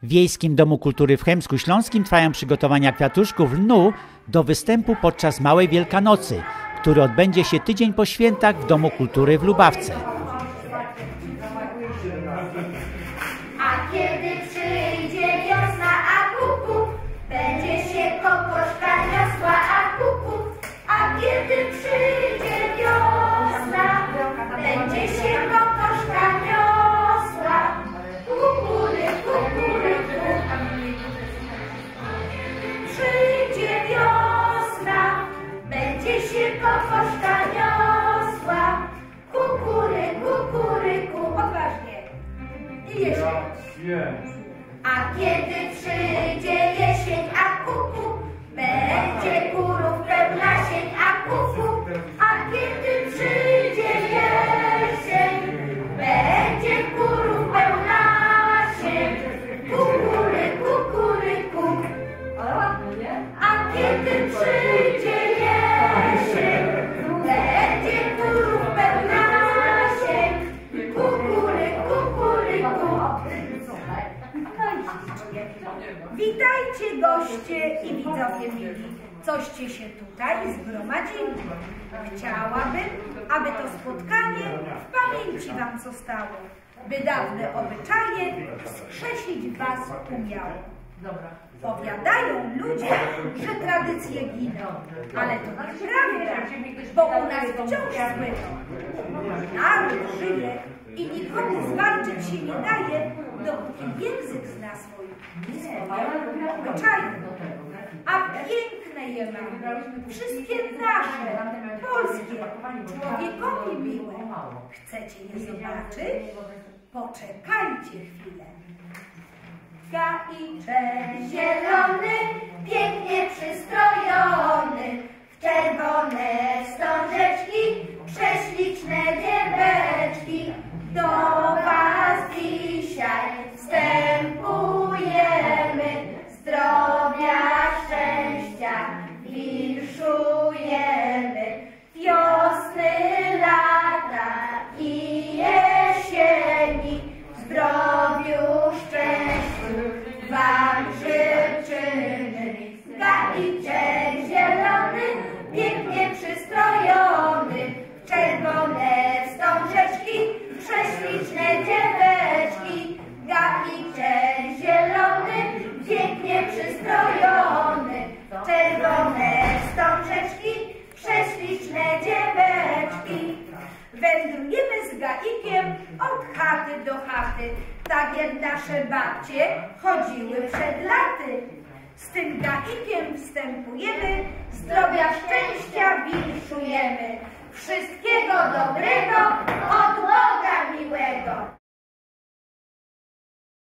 W Wiejskim Domu Kultury w Chełmsku Śląskim trwają przygotowania kwiatuszków lnu do występu podczas Małej Wielkanocy, który odbędzie się tydzień po świętach w Domu Kultury w Lubawce. A kiedy przyjdzie wiosna, a kuku, będzie się kokoszka niosła, a kuku. A kiedy przyjdzie wiosna, będzie się kokoszka niosła. Kukury, kukury, przyjdzie wiosna, będzie się kokoszka niosła. Kukury, kukuryku, odważnie. I jesień. A kiedy przyjdzie jesień, a kuku, będzie kurów pełna sień, a kuku. A kiedy przyjdzie jesień, będzie kurów pełna sień. Kukury, kukuryku. A kiedy przyjdzie jesień, będzie kurów pełna sień. Kukury, kukuryku. Witajcie goście i widzowie mili, coście się tutaj zgromadzili. Chciałabym, aby to spotkanie w pamięci wam zostało, by dawne obyczaje wskrzesić was umiało. Powiadają ludzie, że tradycje giną, ale to nieprawda, bo u nas wciąż słyną. Naród żyje i nikomu zwalczyć się nie daje, dopóki język zna swój obyczaj. A piękne je mamy, wszystkie nasze, polskie, człowiekowi miłe. Chcecie je zobaczyć? Poczekajcie chwilę. Gaiczek zielony, pięknie przystrojony, w czerwone wstążeczki, prześliczne dzieweczki. Do was dzisiaj wstępujemy, zdrowia, szczęścia winszujemy, wiosny, lata i jesieni, zdrowiu, szczęściu wam życzymy. Gaiczek zielony, pięknie przystrojony, w czerwone wstążeczki, prześliczne dzieweczki. Gaiczek zielony, pięknie przystrojony, czerwone wstążeczki, prześliczne dzieweczki. Wędrujemy z gaikiem od chaty do chaty, tak jak nasze babcie chodziły przed laty. Z tym gaikiem wstępujemy, zdrowia, szczęścia winszujemy. Wszystkiego dobrego